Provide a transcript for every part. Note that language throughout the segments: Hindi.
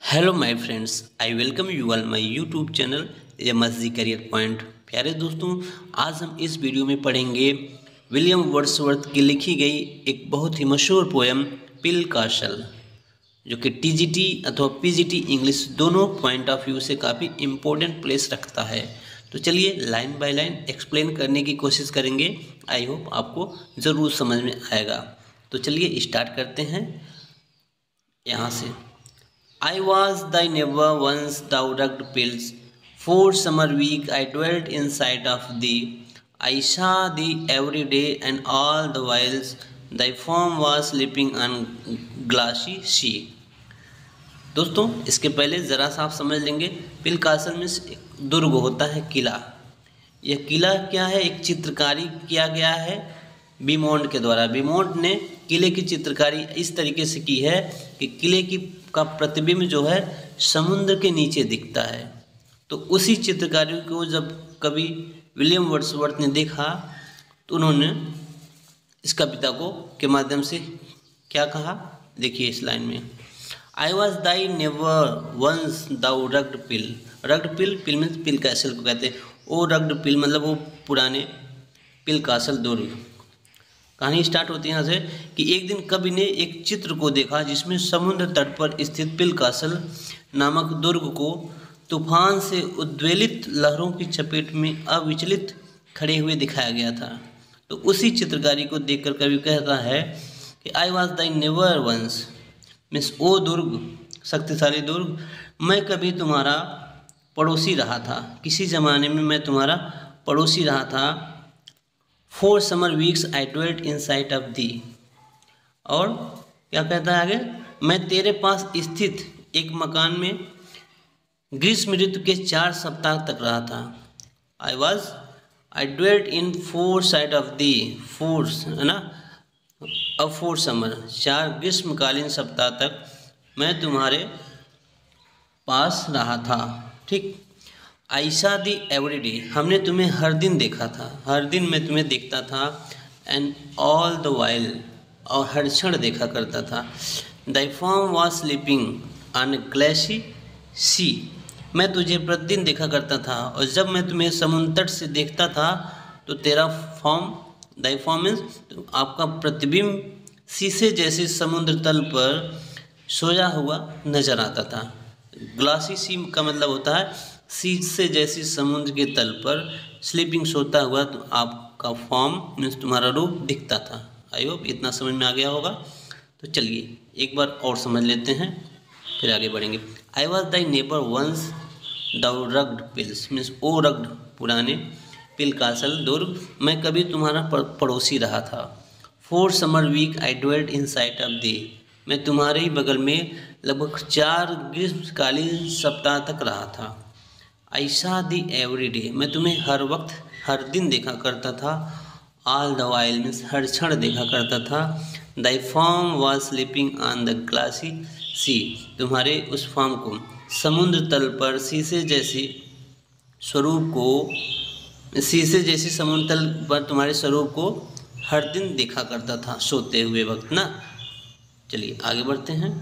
Hello my friends, I welcome you all my YouTube channel MSG career point. प्यारे दोस्तों, आज हम इस वीडियो में पढ़ेंगे विलियम वर्ड्सवर्थ की लिखी गई एक बहुत ही मशहूर पोएम पिल कासल, जो कि टीजीटी अथवा पीजीटी इंग्लिश दोनों पॉइंट ऑफ व्यू से काफ़ी इम्पोर्टेंट प्लेस रखता है। तो चलिए लाइन बाय लाइन एक्सप्लेन करने की कोशिश करेंगे। आई होप आपको ज़रूर समझ में आएगा। तो चलिए स्टार्ट करते हैं यहाँ से। I was thy neighbor once, thou rugged pills. 4 summer week I dwelt in sight of thee. I saw thee every day, and all the whiles thy form was sleeping on glassy sea. दोस्तों, इसके पहले ज़रा सा आप समझ लेंगे। पिल कासल में एक दुर्ग होता है, किला। यह किला क्या है? एक चित्रकारी किया गया है बीमोंट के द्वारा। बीमोंट ने किले की चित्रकारी इस तरीके से की है कि किले की का प्रतिबिंब जो है समुद्र के नीचे दिखता है। तो उसी चित्रकारी को जब कवि विलियम वर्ड्सवर्थ ने देखा तो उन्होंने इस कविता को के माध्यम से क्या कहा, देखिए इस लाइन में। I was thy never once thou rugged pile. Rugged pile, pile means pile castle को कहते हैं। ओ रग्ड पिल मतलब वो पुराने पिल कासल दुर्ग। कहानी स्टार्ट होती है यहाँ से कि एक दिन कवि ने एक चित्र को देखा जिसमें समुद्र तट पर स्थित पिल कासल नामक दुर्ग को तूफान से उद्वेलित लहरों की चपेट में अविचलित खड़े हुए दिखाया गया था। तो उसी चित्रकारी को देखकर कवि कहता है कि I was thy never once, means ओ दुर्ग, शक्तिशाली दुर्ग, मैं कभी तुम्हारा पड़ोसी रहा था। किसी ज़माने में मैं तुम्हारा पड़ोसी रहा था। 4 summer weeks I dwelt in sight of thee। और क्या कहता है आगे? मैं तेरे पास स्थित एक मकान में ग्रीष्म ऋतु के 4 सप्ताह तक रहा था। I dwelt in 4 sight of thee, 4 है ना, अब 4 summer, 4 ग्रीष्मकालीन सप्ताह तक मैं तुम्हारे पास रहा था। ठीक। आयशा दी एवरी डे, हमने तुम्हें हर दिन देखा था, हर दिन मैं तुम्हें देखता था। एंड ऑल द वाइल, और हर क्षण देखा करता था। Thy form was sleeping on glassy sea, मैं तुझे प्रतिदिन देखा करता था। और जब मैं तुम्हें समुद्र तट से देखता था तो तेरा फॉर्म, दाई फॉर्म मीन्स तो आपका प्रतिबिंब शीशे जैसे समुद्र तल पर सोया हुआ नजर आता था। ग्लासी सी का मतलब होता है शीशे जैसी समुद्र के तल पर स्लीपिंग, सोता हुआ, तो आपका फॉर्म मीन्स तुम्हारा रूप दिखता था। आई होप इतना समझ में आ गया होगा। तो चलिए एक बार और समझ लेते हैं, फिर आगे बढ़ेंगे। I was thy neighbour once thou rugged pills, means ओ रग्ड, पुराने पिल कासल दुर्ग, मैं कभी तुम्हारा पड़ोसी रहा था। 4 summer week I dwelt in sight of thee, मैं तुम्हारे ही बगल में लगभग 4 ग्रीष्मकालीन सप्ताह तक रहा था। आई सा दी एवरी डे, मैं तुम्हें हर वक्त, हर दिन देखा करता था। ऑल द वाइल मीन्स हर क्षण देखा करता था। Thy form was sleeping on the glassy sea, तुम्हारे उस फॉर्म को समुद्र तल पर शीशे जैसी स्वरूप को, शीशे जैसी समुद्र तल पर तुम्हारे स्वरूप को हर दिन देखा करता था सोते हुए वक्त ना। चलिए आगे बढ़ते हैं।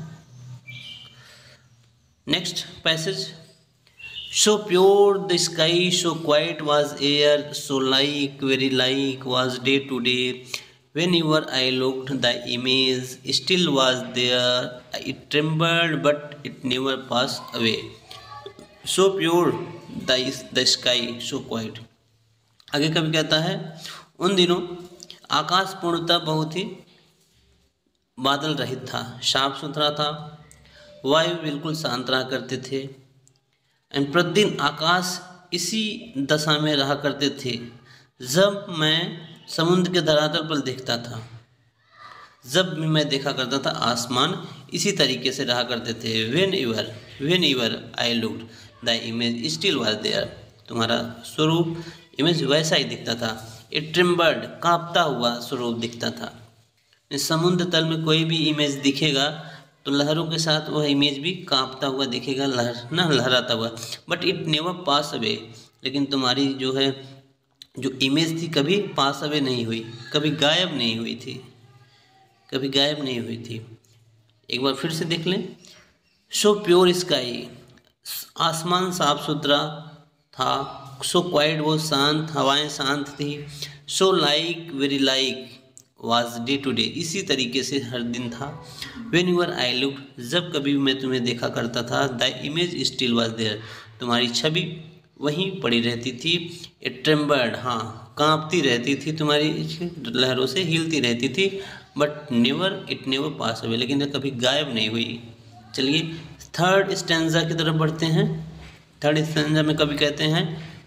Next passage. So pure the sky, so quiet was air, so like, very like was day to day. Whenever I looked, the image still was there. It trembled, but it never passed away. So pure the sky, so quiet. आगे कभी कहता है, उन दिनों आकाश पूर्णतः बहुत ही बादल रहित था, साफ सुथरा था, वायु बिल्कुल शांत रहा करते थे। एंड प्रतिदिन आकाश इसी दशा में रहा करते थे जब मैं समुद्र के धरातल पर देखता था। जब भी मैं देखा करता था आसमान इसी तरीके से रहा करते थे। Whenever I looked the image still was there, तुम्हारा स्वरूप, इमेज वैसा ही दिखता था। इट ट्रिम्बर्ड, कांपता हुआ स्वरूप दिखता था। समुद्र तल में कोई भी इमेज दिखेगा तो लहरों के साथ वह इमेज भी कांपता हुआ दिखेगा, लहराता हुआ। But it never pass away, लेकिन तुम्हारी जो है जो इमेज थी कभी पास अवे नहीं हुई, कभी गायब नहीं हुई थी, कभी गायब नहीं हुई थी। एक बार फिर से देख लें। सो प्योर स्काई, आसमान साफ सुथरा था। सो क्वाइट, वो शांत, हवाएं शांत थी। So like, very like, was day to day, इसी तरीके से हर दिन था। वेन यूर आई लुक, जब कभी मैं तुम्हें देखा करता था। The image still was there, तुम्हारी छवि वहीं पड़ी रहती थी। इट ट्रेम्बल्ड, हाँ कांपती रहती थी, तुम्हारी लहरों से हिलती रहती थी। But never, it never pass away, लेकिन कभी गायब नहीं हुई। चलिए थर्ड स्टैंजा की तरफ बढ़ते हैं। थर्ड स्टैंजा में कवि कहते हैं,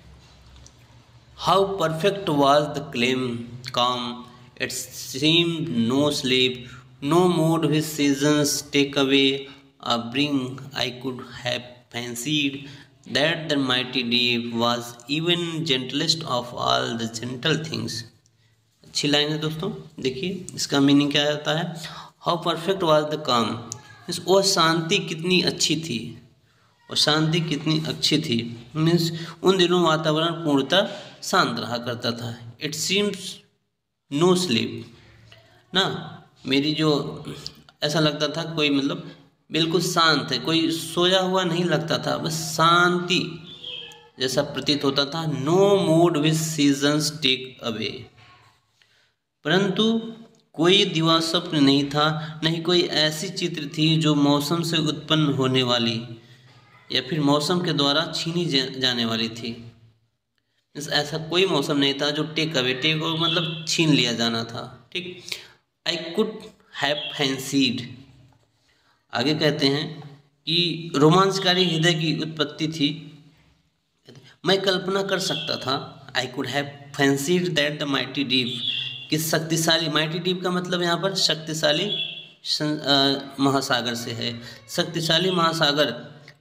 how perfect was the claim calm, it seemed no sleep, no mood which seasons take away a bring, I could have fancied that the mighty deep was even gentlest of all the gentle things. अच्छी लाइन है दोस्तों, देखिए इसका मीनिंग क्या आता है। हाउ परफेक्ट वॉज द काम, वो शांति कितनी अच्छी थी, और शांति कितनी अच्छी थी मीन्स उन दिनों वातावरण पूर्णतः शांत रहा करता था। इट सीम्स नो स्लीप, ना मेरी जो ऐसा लगता था कोई मतलब बिल्कुल शांत है, कोई सोया हुआ नहीं लगता था, बस शांति जैसा प्रतीत होता था। No mood which seasons take away, परंतु कोई दिवा स्वप्न नहीं था, नहीं कोई ऐसी चित्र थी जो मौसम से उत्पन्न होने वाली या फिर मौसम के द्वारा छीनी जाने वाली थी। ऐसा कोई मौसम नहीं था जो टेक अवे, टेक अवे मतलब छीन लिया जाना था। ठीक, आई कुड हैव फैंसीड, आगे कहते हैं कि रोमांचकारी हृदय की उत्पत्ति थी। मैं कल्पना कर सकता था, I could have fancied that the mighty deep, कि शक्तिशाली, माइटी डीप का मतलब यहाँ पर शक्तिशाली महासागर से है। शक्तिशाली महासागर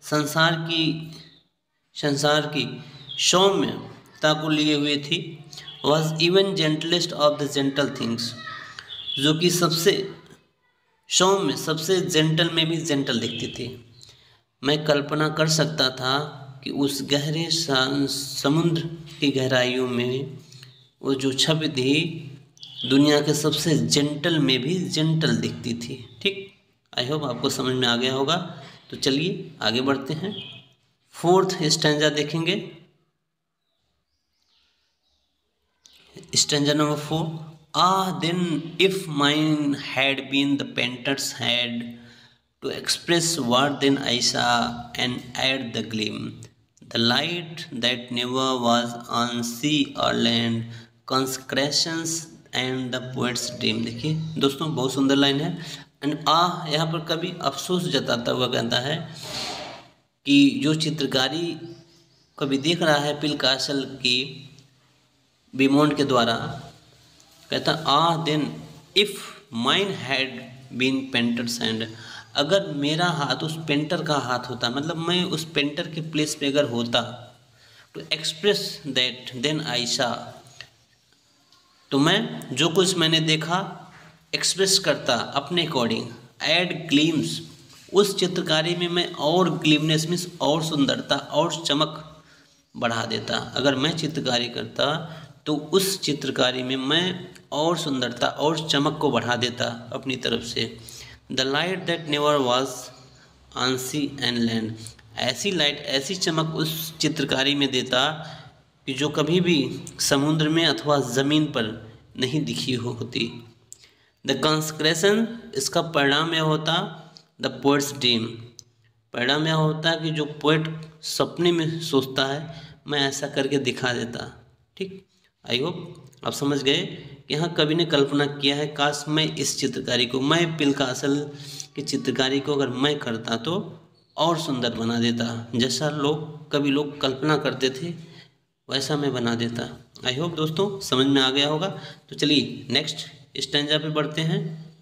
संसार की सौम्यता को लिए हुए थी। Was even gentlest of the gentle things, जो कि सबसे सौम्य, सबसे जेंटल में भी जेंटल दिखती थी। मैं कल्पना कर सकता था कि उस गहरे समुद्र की गहराइयों में वो जो छवि थी दुनिया के सबसे जेंटल में भी जेंटल दिखती थी। ठीक, आई होप आपको समझ में आ गया होगा। तो चलिए आगे बढ़ते हैं, फोर्थ स्टैंजा देखेंगे। Stanza number 4, then if mine had been the painters had to express what then I saw and at the gleam, the light that never was on sea or land, consecrations and the poet's dream. देखिए दोस्तों बहुत सुंदर लाइन है। एंड यहाँ पर कभी अफसोस जताता हुआ कहता है कि जो चित्रकारी कभी देख रहा है पिलकासल की बीमोंड के द्वारा, कहता then if mine had been painter's hand, अगर मेरा हाथ उस पेंटर का हाथ होता, मतलब मैं उस पेंटर के प्लेस पे अगर होता, to express that then I saw, तो मैं जो कुछ मैंने देखा एक्सप्रेस करता अपने अकॉर्डिंग। ऐड ग्लीम्स, उस चित्रकारी में मैं और ग्लीमनेस मीन्स और सुंदरता और चमक बढ़ा देता। अगर मैं चित्रकारी करता तो उस चित्रकारी में मैं और सुंदरता और चमक को बढ़ा देता अपनी तरफ से। The light that never was on sea and land, ऐसी लाइट ऐसी चमक उस चित्रकारी में देता कि जो कभी भी समुद्र में अथवा ज़मीन पर नहीं दिखी होती। द कंसक्रेशन, इसका परिणाम यह होता, द पोएट्स ड्रीम, परिणाम यह होता कि जो पोएट सपने में सोचता है मैं ऐसा करके दिखा देता। ठीक, आई होप आप समझ गए कि यहाँ कवि ने कल्पना किया है, काश मैं इस चित्रकारी को, मैं पिलकासल की चित्रकारी को अगर मैं करता तो और सुंदर बना देता, जैसा कवि लोग कल्पना करते थे वैसा मैं बना देता। आई होप दोस्तों समझ में आ गया होगा। तो चलिए नेक्स्ट स्टैंजा पे बढ़ते हैं।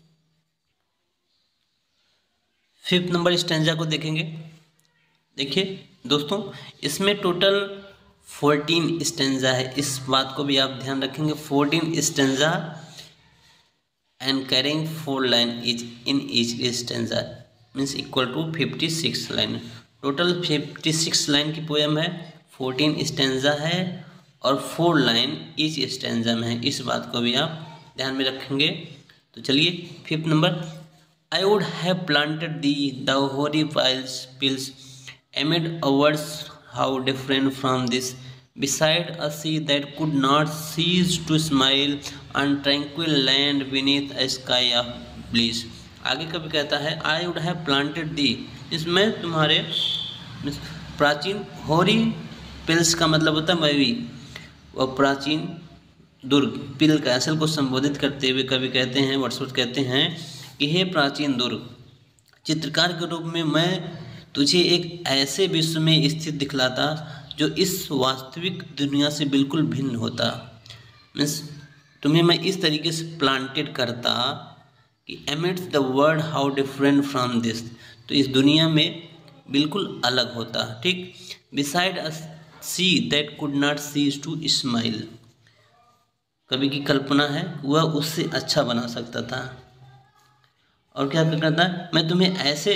5th नंबर स्टैंजा को देखेंगे। देखिए दोस्तों इसमें टोटल 14 स्टैंजा है, इस बात को भी आप ध्यान रखेंगे। 14 stanza and carrying 4 line is in each stanza means equal to 56 line. Total 56 line की पोएम है, 14 स्टैंजा है और 4 लाइन ईच स्टैंजा में है, इस बात को भी आप ध्यान में रखेंगे। तो चलिए 5th number, I would have planted the hoary pills amid a world how different from this, beside a sea that could not cease to smile on tranquil land beneath a sky of bliss. आगे कभी कहता है I would have planted thee, इसमें तुम्हारे प्राचीन होरी पिल्स का मतलब होता है मवी, वह प्राचीन दुर्ग पिल का असल को संबोधित करते हुए कवि कहते हैं, वर्ड्सवर्थ कहते हैं कि हे प्राचीन दुर्ग, चित्रकार के रूप में मैं तुझे एक ऐसे विश्व में स्थित दिखलाता जो इस वास्तविक दुनिया से बिल्कुल भिन्न होता। मीन्स तुम्हें मैं इस तरीके से प्लांटेड करता कि emits the world how different from this, तो इस दुनिया में बिल्कुल अलग होता। ठीक, beside a sea that could not cease to smile, कवि की कल्पना है वह उससे अच्छा बना सकता था। और क्या करता है, मैं तुम्हें ऐसे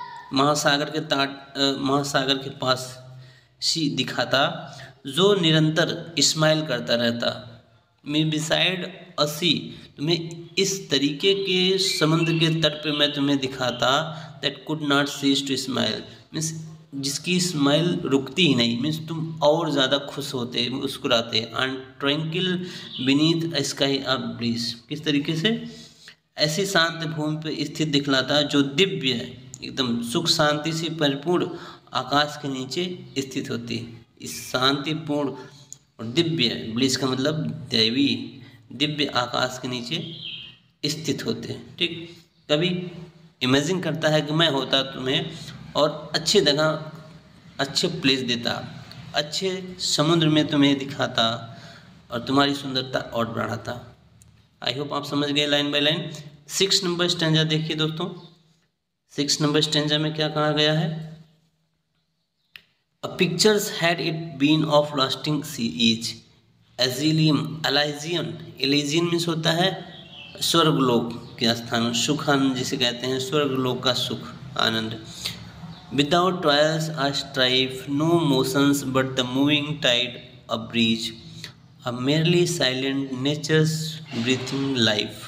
महासागर के पास सी दिखाता जो निरंतर स्माइल करता रहता। मैं बिसाइड अ सी, तुम्हें इस तरीके के समुद्र के तट पे मैं तुम्हें दिखाता that could not cease to smile, means जिसकी स्माइल रुकती ही नहीं, मीन्स तुम और ज़्यादा खुश होते मुस्कुराते। And tranquil beneath sky of bliss, किस तरीके से ऐसी शांत भूमि पर स्थित दिखलाता जो दिव्य है, एकदम सुख शांति से परिपूर्ण आकाश के नीचे स्थित होती। इस शांतिपूर्ण और दिव्य, ब्लिस का मतलब दैवी, दिव्य आकाश के नीचे स्थित होते। ठीक, कभी इमेजिन करता है कि मैं होता तुम्हें और अच्छी जगह, अच्छे प्लेस देता, अच्छे समुद्र में तुम्हें दिखाता और तुम्हारी सुंदरता और बढ़ाता। आई होप आप समझ गए लाइन बाय लाइन। 6 नंबर स्टैंजा देखिए दोस्तों, 6 नंबर स्टैंजा में क्या कहा गया है, a pictures had it been of lasting cease एजिलियम एलाइजियन, एलिजियन मीन्स होता है स्वर्गलोक के स्थान, सुखानंद जिसे कहते हैं, स्वर्गलोक का सुख आनंद। Without toils or strife, no motions but the moving tide, a breeze, a merely silent nature's breathing life.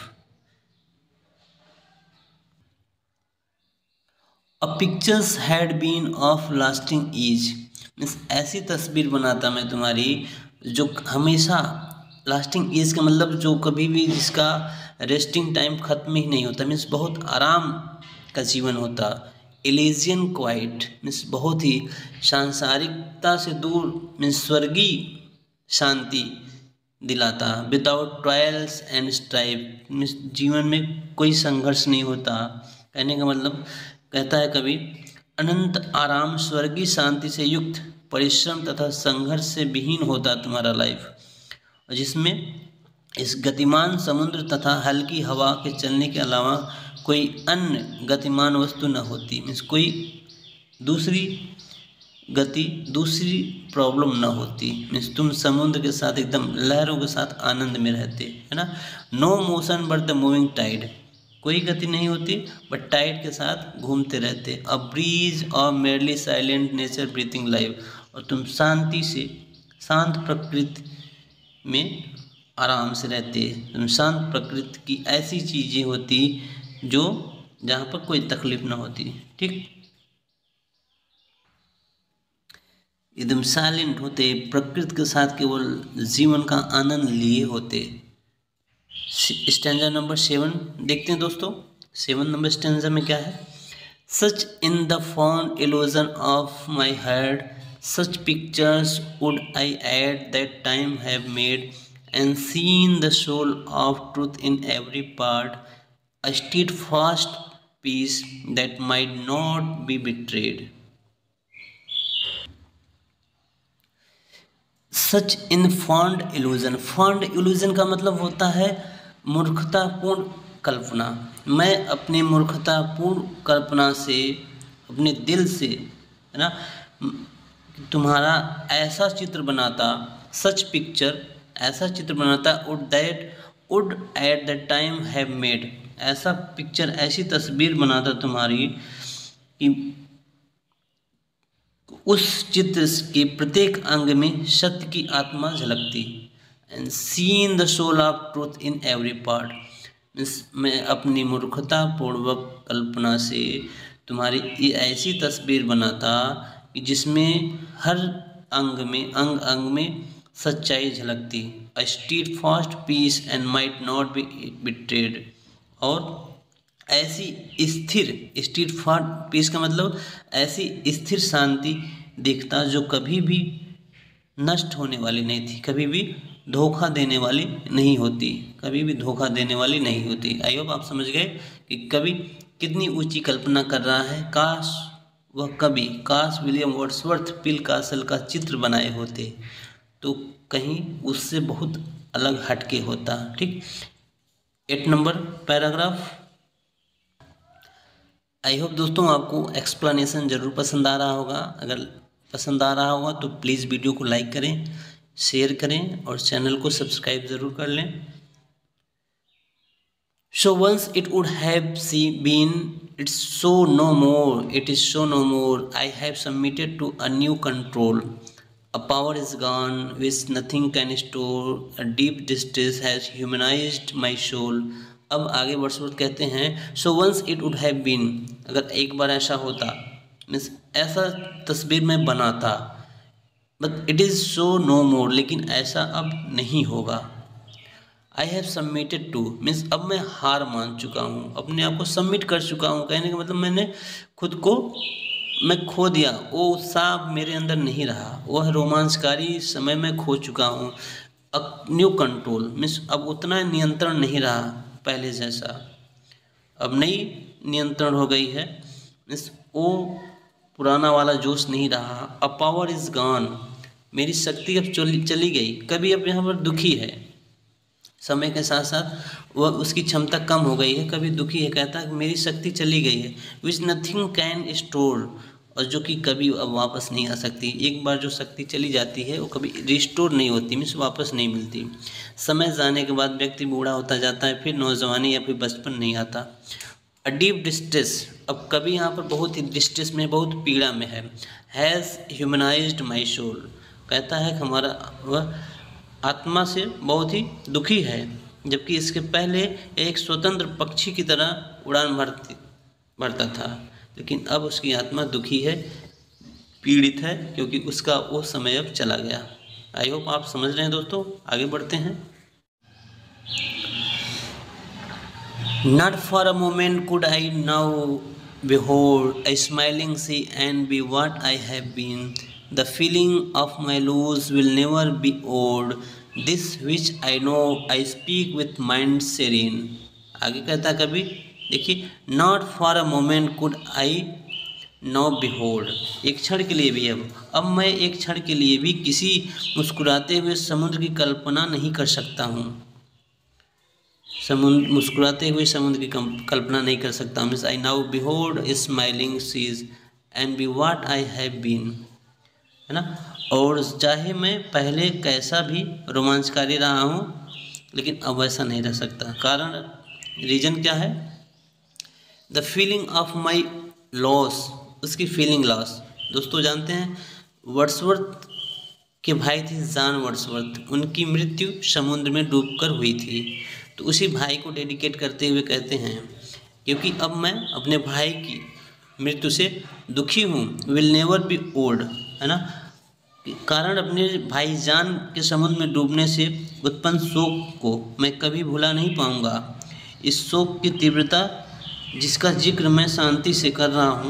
A pictures had been of lasting age, means ऐसी तस्वीर बनाता मैं तुम्हारी जो हमेशा, लास्टिंग एज का मतलब जो कभी भी जिसका रेस्टिंग टाइम खत्म ही नहीं होता, मीन्स बहुत आराम का जीवन होता। एलिजियन क्वाइट मीन्स बहुत ही सांसारिकता से दूर, मीन्स स्वर्गीय शांति दिलाता। Without trials and strife means जीवन में कोई संघर्ष नहीं होता। कहने का मतलब कहता है कवि, अनंत आराम स्वर्गीय शांति से युक्त, परिश्रम तथा संघर्ष से विहीन होता तुम्हारा लाइफ, जिसमें इस गतिमान समुद्र तथा हल्की हवा के चलने के अलावा कोई अन्य गतिमान वस्तु न होती। मीन्स कोई दूसरी गति, दूसरी प्रॉब्लम न होती। मीन्स तुम समुद्र के साथ एकदम लहरों के साथ आनंद में रहते, है ना। No motion but the moving tide, कोई गति नहीं होती बट टाइड के साथ घूमते रहते। A breeze or merely silent nature breathing life, और तुम शांति से, शांत प्रकृति में आराम से रहते। तुम शांत प्रकृति की ऐसी चीज़ें होती जो जहाँ पर कोई तकलीफ ना होती। ठीक, एकदम साइलेंट होते, प्रकृति के साथ केवल जीवन का आनंद लिए होते। स्टैंजा नंबर 7 देखते हैं दोस्तों। 7 नंबर स्टैंजा में क्या है, such in the fond illusion of my heart, such pictures would I add that time have made, and seen the soul of truth in every part, a steadfast peace that might not be betrayed. Such in fond illusion, fond illusion का मतलब होता है मूर्खतापूर्ण कल्पना। मैं अपने मूर्खतापूर्ण कल्पना से, अपने दिल से, है ना, तुम्हारा ऐसा चित्र बनाता, सच पिक्चर, ऐसा चित्र बनाता, would at the time have made, ऐसा पिक्चर, ऐसी तस्वीर बनाता तुम्हारी कि उस चित्र के प्रत्येक अंग में सत्य की आत्मा झलकती। And seen the soul of truth in every part, मैं अपनी मूर्खता पूर्वक कल्पना से तुम्हारी ऐसी तस्वीर बनाता कि जिसमें हर अंग में सच्चाई झलकती। A steadfast peace and might not be betrayed. और ऐसी स्टीड फास्ट पीस का मतलब ऐसी स्थिर शांति देखता जो कभी भी नष्ट होने वाली नहीं थी, कभी भी धोखा देने वाली नहीं होती, कभी भी धोखा देने वाली नहीं होती। आई होप आप समझ गए कि कवि कितनी ऊंची कल्पना कर रहा है। काश विलियम वर्ड्सवर्थ पिल कासल का चित्र बनाए होते तो कहीं उससे बहुत अलग हटके होता। ठीक, 8 नंबर पैराग्राफ। आई होप दोस्तों आपको एक्सप्लेनेशन ज़रूर पसंद आ रहा होगा। अगर पसंद आ रहा होगा तो प्लीज़ वीडियो को लाइक करें, शेयर करें और चैनल को सब्सक्राइब ज़रूर कर लें। So once it would have been, it's so no more, it is so no more. I have submitted to a new control. A power is gone which nothing can store. A deep distress has humanized my soul. अब आगे वर्ड्सवर्थ कहते हैं so once it would have been, अगर एक बार ऐसा होता, मीन्स ऐसा तस्वीर में बनाता, but it is so no more, लेकिन ऐसा अब नहीं होगा। I have submitted to means अब मैं हार मान चुका हूँ, अपने आप को सबमिट कर चुका हूँ। कहने का मतलब मैंने खुद को मैं खो दिया, वो उत्साह मेरे अंदर नहीं रहा, वह रोमांचकारी समय में खो चुका हूँ। न्यू कंट्रोल मीन्स अब उतना नियंत्रण नहीं रहा पहले जैसा, अब नई नियंत्रण हो गई है, मीन्स वो पुराना वाला जोश नहीं रहा। अ पावर इज़ गॉन, मेरी शक्ति अब चली गई। कभी अब यहाँ पर दुखी है, समय के साथ साथ वह उसकी क्षमता कम हो गई है, कभी दुखी है, कहता है मेरी शक्ति चली गई है। विच नथिंग कैन स्टोर, और जो कि कभी अब वापस नहीं आ सकती। एक बार जो शक्ति चली जाती है वो कभी रिस्टोर नहीं होती, मीन्स वापस नहीं मिलती। समय जाने के बाद व्यक्ति बूढ़ा होता जाता है, फिर नौजवानी या फिर बचपन नहीं आता। अ डीप डिस्ट्रेस, अब कभी यहाँ पर बहुत ही डिस्ट्रेस में, बहुत पीड़ा में है। हैज़ ह्यूमनाइज्ड माई सोल, कहता है कि हमारा वह आत्मा से बहुत ही दुखी है, जबकि इसके पहले एक स्वतंत्र पक्षी की तरह उड़ान भरता था, लेकिन अब उसकी आत्मा दुखी है, पीड़ित है, क्योंकि उसका वो समय अब चला गया। आई होप आप समझ रहे हैं दोस्तों। आगे बढ़ते हैं। Not for a moment could I now behold a smiling sea and be what I have been. The feeling of my loss will never be old. This which I know I speak with mind serene. आगे कहता कभी देखिए, Not for a moment could I now behold, एक क्षण के लिए भी अब मैं एक क्षण के लिए भी किसी मुस्कुराते हुए समुद्र की कल्पना नहीं कर सकता हूँ। मुस्कुराते हुए समुद्र की कल्पना नहीं कर सकता। Means I now behold smiling seas and be what I have been, है ना। और चाहे मैं पहले कैसा भी रोमांचकारी रहा हूँ, लेकिन अब वैसा नहीं रह सकता। कारण, रीज़न क्या है? The feeling of my loss, उसकी फीलिंग लॉस। दोस्तों जानते हैं वर्ड्सवर्थ के भाई थे जॉन वर्ड्सवर्थ, उनकी मृत्यु समुद्र में डूबकर हुई थी। तो उसी भाई को डेडिकेट करते हुए कहते हैं, क्योंकि अब मैं अपने भाई की मृत्यु से दुखी हूँ। विल नेवर बी ओल्ड, है ना। कारण अपने भाईजान के समुद्र में डूबने से उत्पन्न शोक को मैं कभी भुला नहीं पाऊँगा। इस शोक की तीव्रता जिसका जिक्र मैं शांति से कर रहा हूँ,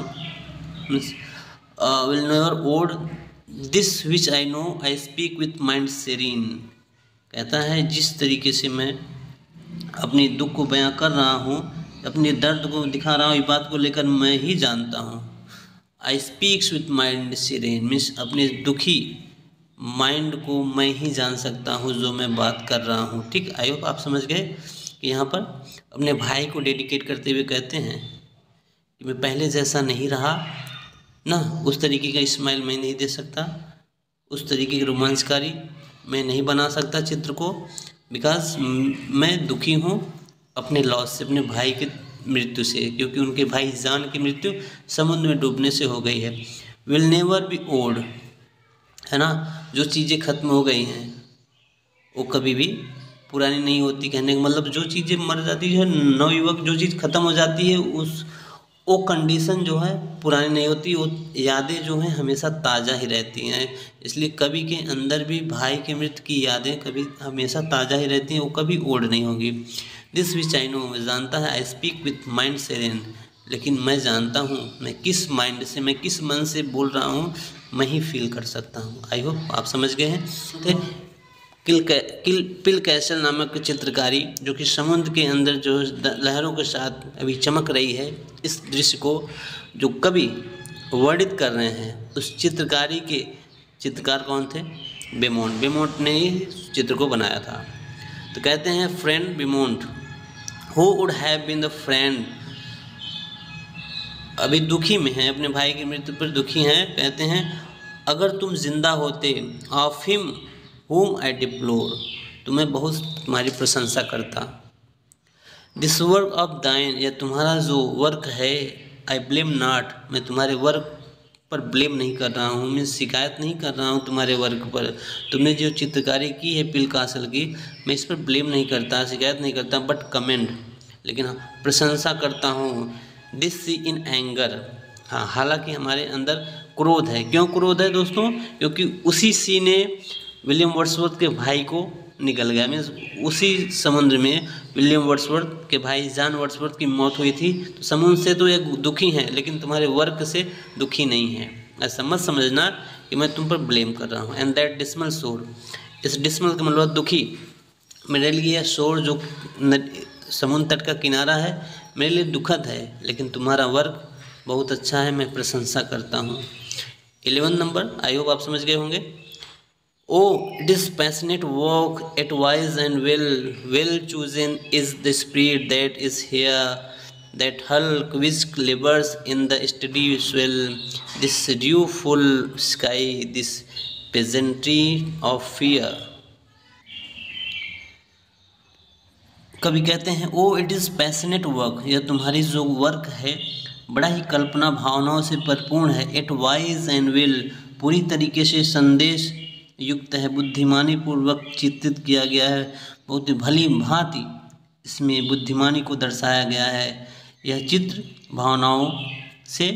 will never old, this which I know I speak with mind serene. कहता है जिस तरीके से मैं अपनी दुख को बयां कर रहा हूँ, अपने दर्द को दिखा रहा हूँ, ये बात को लेकर मैं ही जानता हूँ। I speaks with mind serene, means अपने दुखी माइंड को मैं ही जान सकता हूँ जो मैं बात कर रहा हूँ। ठीक, आई होप आप समझ गए कि यहाँ पर अपने भाई को डेडिकेट करते हुए कहते हैं कि मैं पहले जैसा नहीं रहा ना, उस तरीके का स्माइल मैं नहीं दे सकता, उस तरीके की रोमांचकारी मैं नहीं बना सकता चित्र को, बिकॉज मैं दुखी हूँ अपने लॉस से, अपने भाई के मृत्यु से, क्योंकि उनके भाई जान की मृत्यु समुद्र में डूबने से हो गई है। विल नेवर बी ओल्ड, है ना। जो चीज़ें ख़त्म हो गई हैं वो कभी भी पुरानी नहीं होती। कहने का मतलब जो चीज़ें मर जाती है, नवयुवक जो चीज़ ख़त्म हो जाती है उस वो कंडीशन जो है पुरानी नहीं होती, वो यादें जो हैं हमेशा ताज़ा ही रहती हैं। इसलिए कवि के अंदर भी भाई के मृत्यु की यादें कभी हमेशा ताज़ा ही रहती हैं, वो कभी ओल्ड नहीं होगी। दिस विच आई नो, जानता है, I speak with mind serene, लेकिन मैं जानता हूँ मैं किस माइंड से, मैं किस मन से बोल रहा हूँ, मैं ही फील कर सकता हूँ। आई होप आप समझ गए हैं। तो पिल कैसल नामक चित्रकारी जो कि समुद्र के अंदर जो लहरों के साथ अभी चमक रही है, इस दृश्य को जो कवि वर्णित कर रहे हैं, उस चित्रकारी के चित्रकार कौन थे? बेमोंट। बेमोंट ने ही चित्र को बनाया था। तो कहते हैं friend Beaumont, who would have been the friend, अभी दुखी में हैं, अपने भाई की मृत्यु पर दुखी हैं। कहते हैं अगर तुम जिंदा होते, of him whom I deplore, तो मैं बहुत तुम्हारी प्रशंसा करता। दिस वर्क ऑफ दाइन, यह तुम्हारा जो वर्क है, आई ब्लेम नॉट, मैं तुम्हारे वर्क पर ब्लेम नहीं कर रहा हूँ, मैं शिकायत नहीं कर रहा हूँ तुम्हारे वर्क पर। तुमने जो चित्रकारी की है पिल कासल की, मैं इस पर ब्लेम नहीं करता, शिकायत नहीं करता, बट कमेंड, लेकिन प्रशंसा करता हूँ। दिस सी इन एंगर, हाँ, हालांकि हमारे अंदर क्रोध है। क्यों क्रोध है दोस्तों? क्योंकि उसी सी ने विलियम वर्ड्सवर्थ के भाई को निकल गया, मीन्स उसी समुद्र में विलियम वर्ड्सवर्थ के भाई जॉन वर्ड्सवर्थ की मौत हुई थी। तो समुद्र से तो ये दुखी हैं, लेकिन तुम्हारे वर्क से दुखी नहीं है। ऐसा मत समझना कि मैं तुम पर ब्लेम कर रहा हूँ। एंड दैट डिस्मल शोर, इस डिस्मल का मतलब दुखी, मेरे लिए यह शोर जो समुद्र तट का किनारा है मेरे लिए दुखद है, लेकिन तुम्हारा वर्क बहुत अच्छा है, मैं प्रशंसा करता हूँ। 11 नंबर, आई होप आप समझ गए होंगे। Oh, it is passionate work, at wise and well chosen is the spirit that is here, that hulk which labors in the steady swell, this dewful sky, this peasantry of fear। कभी कहते हैं oh it is passionate work, यह तुम्हारी जो वर्क है बड़ा ही कल्पना भावनाओं से भरपूर्ण है। एट वाइज एंड वेल, पूरी तरीके से संदेश युक्त है, बुद्धिमानी पूर्वक चित्रित किया गया है, बहुत ही भली भांति इसमें बुद्धिमानी को दर्शाया गया है। यह चित्र भावनाओं से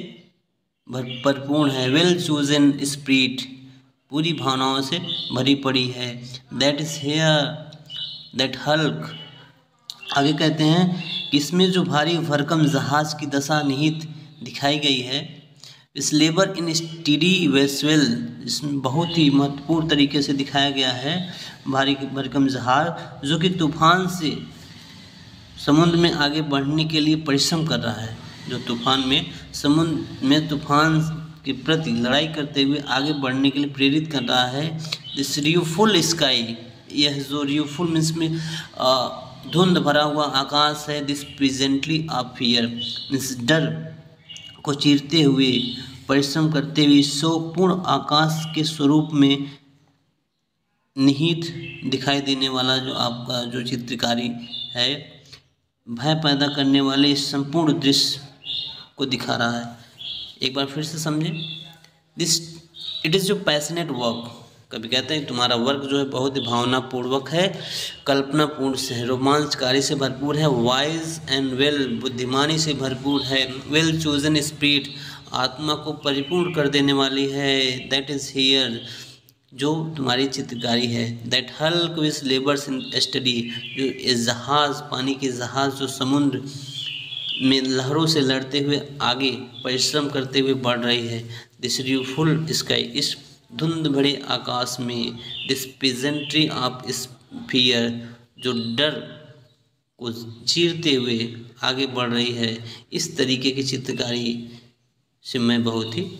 भरपूर है। वेल चूजन स्पिरिट, पूरी भावनाओं से भरी पड़ी है। That is here that hulk, आगे कहते हैं कि इसमें जो भारी भरकम जहाज की दशा निहित दिखाई गई है, इस लेबर इन स्टीडी वेसवेल, इसमें बहुत ही महत्वपूर्ण तरीके से दिखाया गया है भारी भरकम जहाज जो कि तूफान से समुद्र में आगे बढ़ने के लिए परिश्रम कर रहा है, जो तूफान में समुद्र में तूफान के प्रति लड़ाई करते हुए आगे बढ़ने के लिए प्रेरित कर रहा है। दिस रियूफुल स्काई, यह जो रियूफुल मीन्स में धुंध भरा हुआ आकाश है। This presently of fear, means डर को चीरते हुए परिश्रम करते हुए शोकपूर्ण आकाश के स्वरूप में निहित दिखाई देने वाला जो आपका जो चित्रकारी है, भय पैदा करने वाले इस संपूर्ण दृश्य को दिखा रहा है। एक बार फिर से समझें, दिस इट इज़ जो पैशनेट वर्क, कभी कहते हैं तुम्हारा वर्क जो है बहुत ही भावनापूर्वक है, कल्पनापूर्ण से, रोमांचकारी से भरपूर है। वाइज एंड वेल, बुद्धिमानी से भरपूर है। वेल चोजन स्पिरिट, आत्मा को परिपूर्ण कर देने वाली है। दैट इज़ हियर, जो तुम्हारी चित्रकारी है। That hulk which labours in study, जो जहाज़, पानी के जहाज़ जो समुद्र में लहरों से लड़ते हुए आगे परिश्रम करते हुए बढ़ रही है। दिस रियूफुल स्काई, इस धुंध भरे आकाश में। दिस पेजेंट्री ऑफ फियर, जो डर को चीरते हुए आगे बढ़ रही है। इस तरीके की चित्रकारी से मैं बहुत ही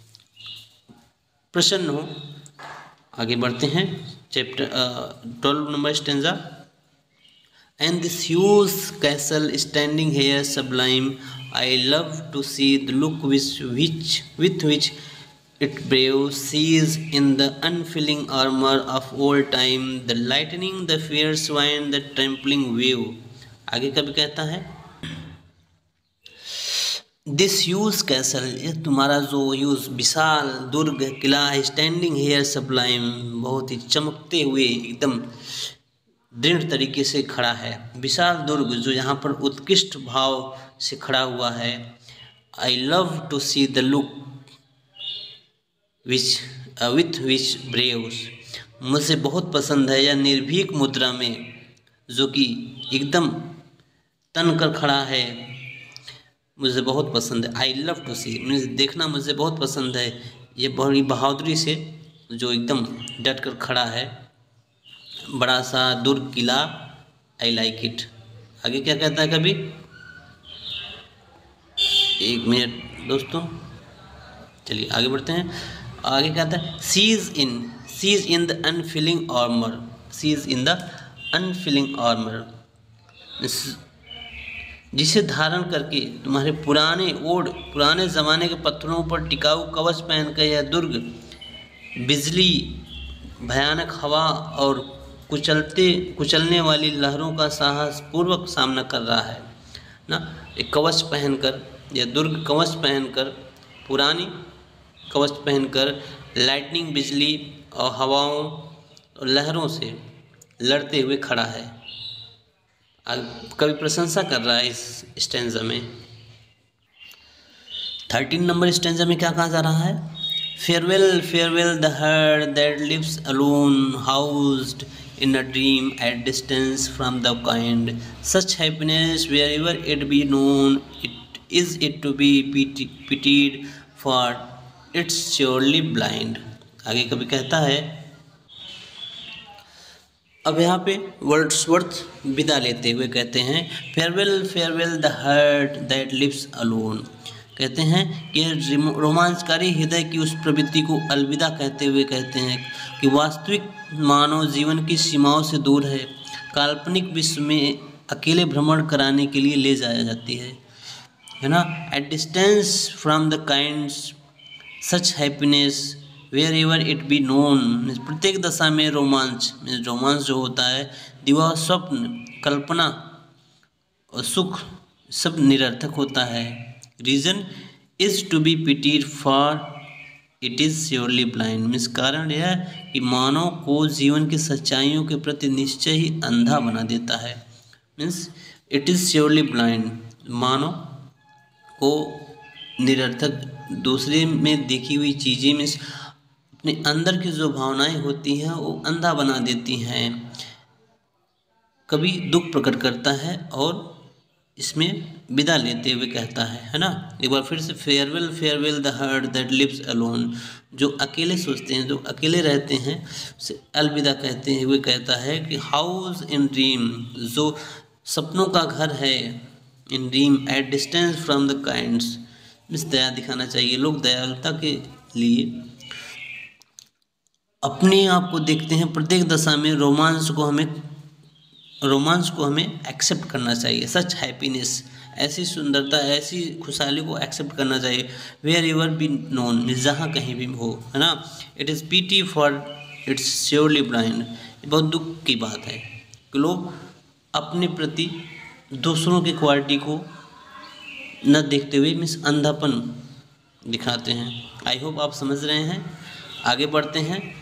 प्रसन्न हूँ। आगे बढ़ते हैं, chapter 12 number stanza. And this huge castle standing here sublime, I love to see the look with which it brave sees in the unfeeling armor of old time, the lightning, the fierce wind, the trampling wave। आगे कभी कहता है दिस ह्यूज कैसल, ये तुम्हारा जो ह्यूज विशाल दुर्ग किला है। स्टैंडिंग हेयर सब्लाइम, बहुत ही चमकते हुए एकदम दृढ़ तरीके से खड़ा है। विशाल दुर्ग जो यहाँ पर उत्कृष्ट भाव से खड़ा हुआ है। I love to see the look with which braves, मुझे बहुत पसंद है यह निर्भीक मुद्रा में जो कि एकदम तन कर खड़ा है, मुझे बहुत पसंद है। आई लव टू सी, मुझे देखना मुझे बहुत पसंद है, ये बड़ी बहादुरी से जो एकदम डट कर खड़ा है। बड़ा सा दुर्ग किला, आई लाइक इट। आगे क्या कहता है कभी, एक मिनट दोस्तों, चलिए आगे बढ़ते हैं। आगे कहता है sees in the unfeeling armour, sees in the unfeeling armour, जिसे धारण करके तुम्हारे पुराने ज़माने के पत्थरों पर टिकाऊ कवच पहनकर यह दुर्ग बिजली, भयानक हवा और कुचलने वाली लहरों का साहसपूर्वक सामना कर रहा है ना। एक कवच पहनकर, यह दुर्ग कवच पहनकर, पुरानी कवच पहनकर लाइटनिंग, बिजली और हवाओं और लहरों से लड़ते हुए खड़ा है। कवि प्रशंसा कर रहा है इस स्टैंजा में। 13 नंबर स्टैंजा में क्या कहा जा रहा है, farewell farewell the heart that lives alone housed in a dream at distance from the kind, such happiness wherever it be known, it to be pitied for it's surely blind. आगे कभी कहता है, अब यहाँ पे वर्ड्सवर्थ विदा लेते हुए कहते हैं, farewell farewell the heart that lives alone, कहते हैं कि रोमांचकारी हृदय की उस प्रवृत्ति को अलविदा कहते हुए कहते हैं कि वास्तविक मानव जीवन की सीमाओं से दूर है, काल्पनिक विश्व में अकेले भ्रमण कराने के लिए ले जाया जाती है ना। At distance from the kinds such happiness wherever it be known, प्रत्येक दशा में रोमांच जो होता है, दिवा, स्वप्न, कल्पना और सुख सब निरर्थक होता है। Reason is to be pitied for it is surely blind, means कारण यह कि मानव को जीवन की सच्चाइयों के प्रति निश्चय ही अंधा बना देता है। Means it is surely blind, मानव को निरर्थक दूसरे में देखी हुई चीज़ें में अपने अंदर की जो भावनाएं होती हैं वो अंधा बना देती हैं। कभी दुख प्रकट करता है और इसमें विदा लेते हुए कहता है ना। एक बार फिर से, farewell farewell the heart that lives alone, जो अकेले सोचते हैं, जो अकेले रहते हैं, उसे अलविदा कहते हुए कहता है कि हाउस इन ड्रीम, जो सपनों का घर है, in dream at distance from the kinds, means दया दिखाना चाहिए। लोग दयालुता के लिए अपने आप को देखते हैं, प्रत्येक दशा में रोमांस को हमें एक्सेप्ट करना चाहिए। सच हैप्पीनेस, ऐसी सुंदरता, ऐसी खुशहाली को एक्सेप्ट करना चाहिए। वेयर एवर बी नोन, जहाँ कहीं भी हो, है ना। It is pity for it's surely blind, बहुत दुख की बात है कि लोग अपने प्रति दूसरों की क्वालिटी को न देखते हुए मीन्स अंधापन दिखाते हैं। आई होप आप समझ रहे हैं। आगे बढ़ते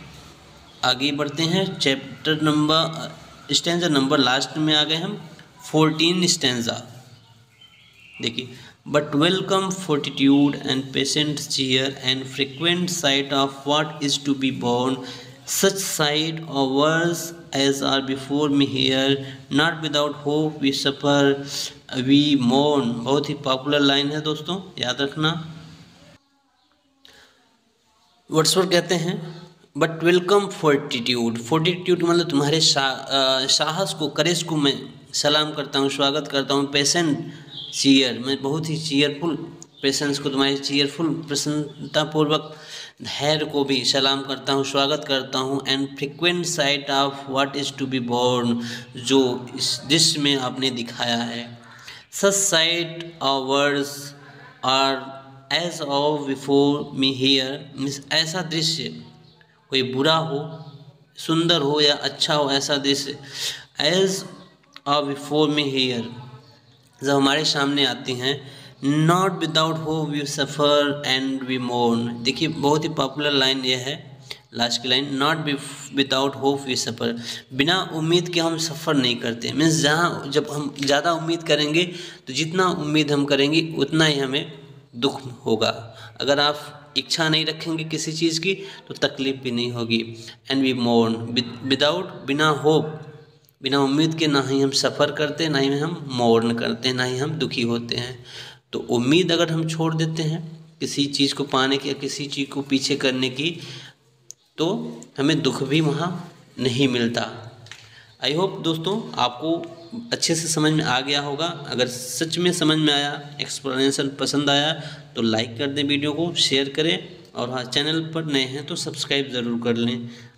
हैं chapter number, stanza number last में आ गए हम, 14 स्टैंजा। देखिए, but welcome fortitude and patient cheer and frequent sight of what is to be borne, such sight or worse as are before me here, not without hope we suffer we mourn. बहुत ही पॉपुलर लाइन है दोस्तों, याद रखना। वर्ड्सवर्थ कहते हैं, बट वेलकम फोर्टिट्यूड, फोर्टिट्यूड मतलब तुम्हारे साहस को, करेज को मैं सलाम करता हूँ, स्वागत करता हूँ। पेशेंट चीयर, मैं बहुत ही चीयरफुल, पेशेंस को, तुम्हारे चीयरफुल प्रसन्नतापूर्वक धैर्य को भी सलाम करता हूँ, स्वागत करता हूँ। And frequent sight of what is to be borne, जो इस दृश्य में आपने दिखाया है। Such sight of words are as of before me here, means ऐसा दृश्य, कोई बुरा हो, सुंदर हो या अच्छा हो, ऐसा दृश्य as of before me here, जब हमारे सामने आती हैं। Not without hope we suffer and we mourn, देखिए बहुत ही पॉपुलर लाइन यह है, लास्ट की line, not without hope we suffer, बिना उम्मीद के हम सफ़र नहीं करते। मीन्स जहाँ जब हम ज़्यादा उम्मीद करेंगे तो जितना उम्मीद हम करेंगे उतना ही हमें दुख होगा। अगर आप इच्छा नहीं रखेंगे किसी चीज़ की तो तकलीफ़ भी नहीं होगी। एंड वी मोर्न विदाउट, बिना होप, बिना उम्मीद के ना ही हम सफ़र करते, ना ही हम मोर्न करते, ना ही हम दुखी होते हैं। तो उम्मीद अगर हम छोड़ देते हैं किसी चीज़ को पाने की या किसी चीज़ को पीछे करने की, तो हमें दुख भी वहाँ नहीं मिलता। आई होप दोस्तों आपको अच्छे से समझ में आ गया होगा। अगर सच में समझ में आया, एक्सप्लेनेशन पसंद आया तो लाइक कर दें, वीडियो को शेयर करें, और हाँ चैनल पर नए हैं तो सब्सक्राइब ज़रूर कर लें।